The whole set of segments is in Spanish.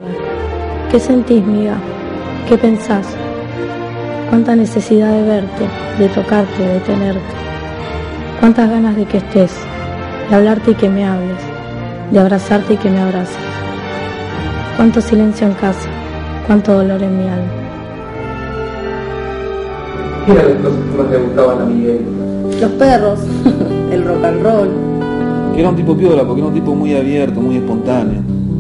¿Qué sentís, miga? ¿Qué pensás? Cuánta necesidad de verte, de tocarte, de tenerte. Cuántas ganas de que estés, de hablarte y que me hables, de abrazarte y que me abraces. Cuánto silencio en casa, cuánto dolor en mi alma. ¿Qué eran las cosas que más le gustaban a Miguel? Los perros, el rock and roll. Que era un tipo piola, porque era un tipo muy abierto, muy espontáneo.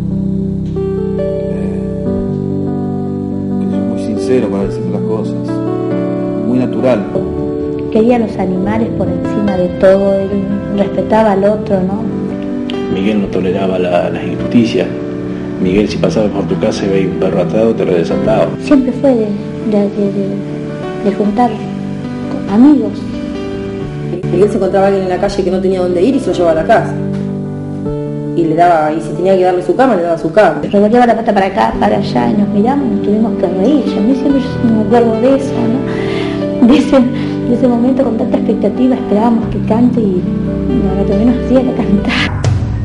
Muy sincero para decir las cosas. Muy natural. Quería los animales por encima de todo, él respetaba al otro, ¿no? Miguel no toleraba las injusticias. Miguel, si pasaba por tu casa y veía un perro atado, te lo desataba. Siempre fue de juntar amigos. Miguel se encontraba a alguien en la calle que no tenía dónde ir y se lo llevaba a la casa. Y le daba, y si tenía que darle su cama, le daba su cama. Revolviaba la pata para acá, para allá, y nos miramos y nos tuvimos que reír. Y a mí siempre me acuerdo de eso, ¿no? De ese momento con tanta expectativa esperábamos que cante y lo que menos hacía era cantar.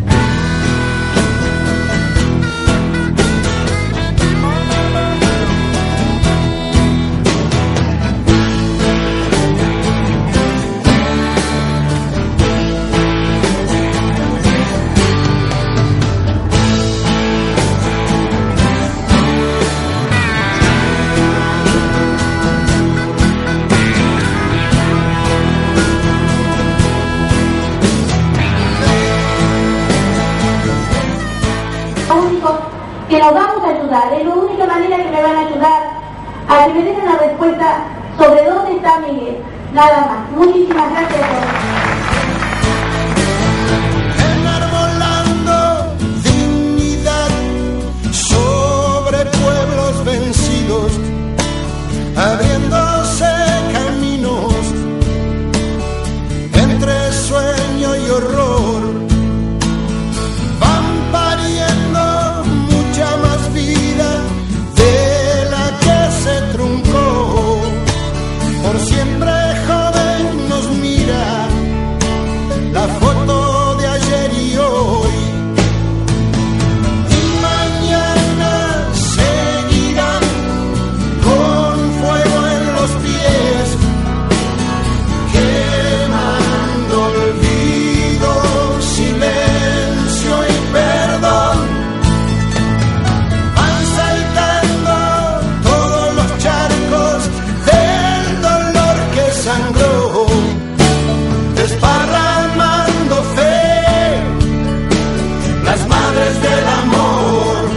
Que nos vamos a ayudar, es la única manera que me van a ayudar a que me den la respuesta sobre dónde está Miguel, nada más. Muchísimas gracias a todos. Enarbolando dignidad sobre pueblos vencidos, abriéndose caminos entre sueño y horror. Siempre joven nos mira la foto de ayer y hoy, y mañana seguirán con fuego en los pies, quemando olvido, silencio y perdón. Van saltando todos los charcos sangró, desparramando fe, las madres del amor.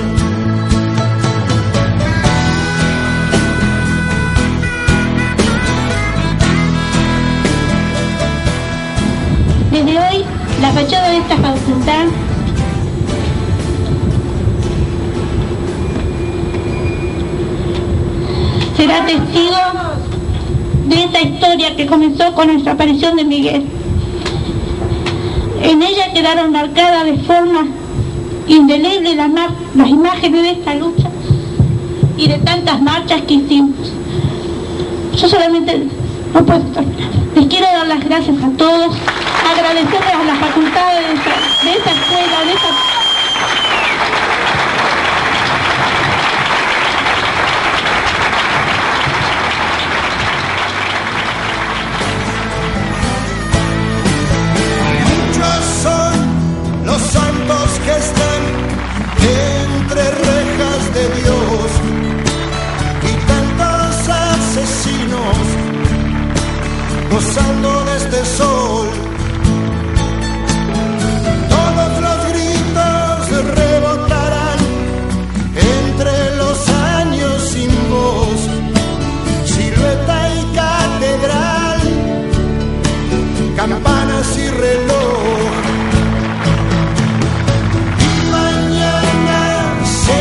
Desde hoy, la fachada de esta facultad será testigo de esta historia que comenzó con nuestra aparición de Miguel. En ella quedaron marcadas de forma indeleble las imágenes de esta lucha y de tantas marchas que hicimos. Yo solamente no puedo terminar. Les quiero dar las gracias a todos, agradecerles a las facultades de esta escuela, de esta... Los santos que están entre rejas de Dios y tantos asesinos gozando de este sol. Todos los gritos rebotarán entre los años sin voz, silueta y catedral, campanas y reloj. Mañana se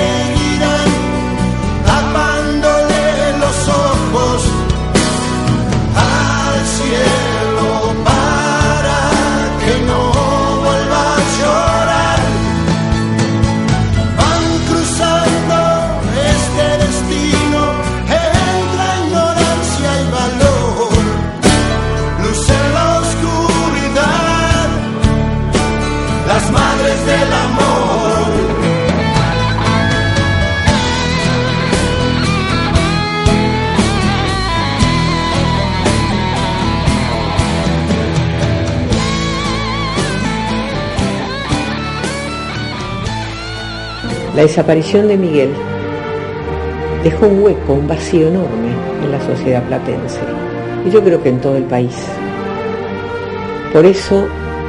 La desaparición de Miguel dejó un hueco, un vacío enorme en la sociedad platense, y yo creo que en todo el país. Por eso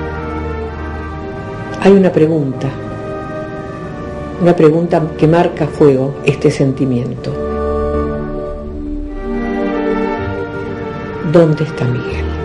hay una pregunta que marca a fuego este sentimiento. ¿Dónde está Miguel?